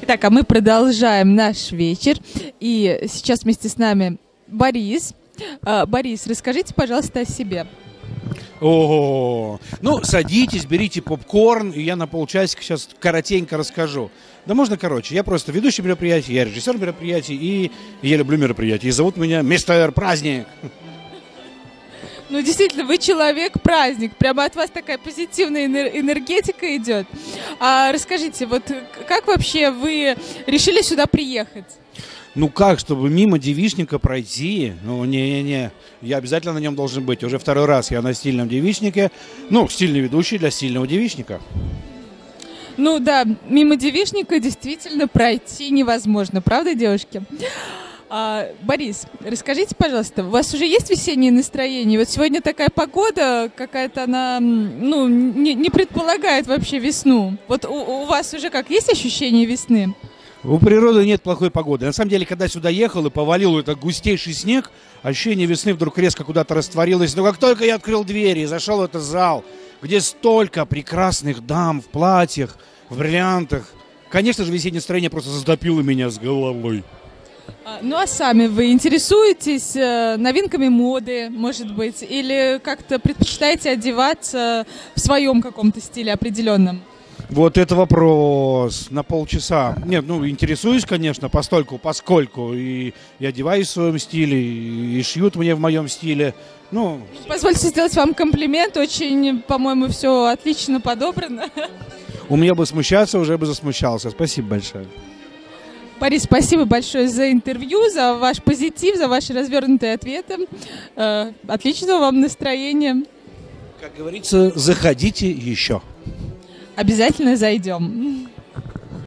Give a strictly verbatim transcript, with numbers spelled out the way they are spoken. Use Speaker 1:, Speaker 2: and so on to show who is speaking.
Speaker 1: Итак, а мы продолжаем наш вечер. И сейчас вместе с нами Борис. А, Борис, расскажите, пожалуйста, о себе.
Speaker 2: О, ну, садитесь, берите попкорн, и я на полчасика сейчас коротенько расскажу. Да можно короче. Я просто ведущий мероприятий, я режиссер мероприятий, и я люблю мероприятия. И зовут меня мистер Праздник.
Speaker 1: Ну, действительно, вы человек-праздник. Прямо от вас такая позитивная энергетика идет. А расскажите, вот как вообще вы решили сюда приехать?
Speaker 2: Ну как, чтобы мимо девичника пройти? Ну, не-не-не, я обязательно на нем должен быть. Уже второй раз я на стильном девичнике. Ну, стильный ведущий для стильного девичника.
Speaker 1: Ну да, мимо девичника действительно пройти невозможно. Правда, девушки? А, Борис, расскажите, пожалуйста, у вас уже есть весеннее настроение? Вот сегодня такая погода, какая-то она, ну, не, не предполагает вообще весну. Вот у, у вас уже как, есть ощущение весны?
Speaker 2: У природы нет плохой погоды. На самом деле, когда сюда ехал и повалил этот густейший снег, ощущение весны вдруг резко куда-то растворилось. Но как только я открыл двери и зашел в этот зал, где столько прекрасных дам в платьях, в бриллиантах, конечно же, весеннее настроение просто затопило меня с головой.
Speaker 1: Ну а сами вы интересуетесь э, новинками моды, может быть, или как-то предпочитаете одеваться в своем каком-то стиле определенном?
Speaker 2: Вот это вопрос на полчаса. Нет, ну, интересуюсь, конечно, постольку, поскольку. И, и одеваюсь в своем стиле, и, и шьют мне в моем стиле. Ну,
Speaker 1: позвольте сделать вам комплимент. Очень, по-моему, все отлично подобрано.
Speaker 2: У меня бы смущаться, уже бы засмущался. Спасибо большое.
Speaker 1: Борис, спасибо большое за интервью, за ваш позитив, за ваши развернутые ответы. Э, отличного вам настроения.
Speaker 2: Как говорится, заходите еще.
Speaker 1: Обязательно зайдем.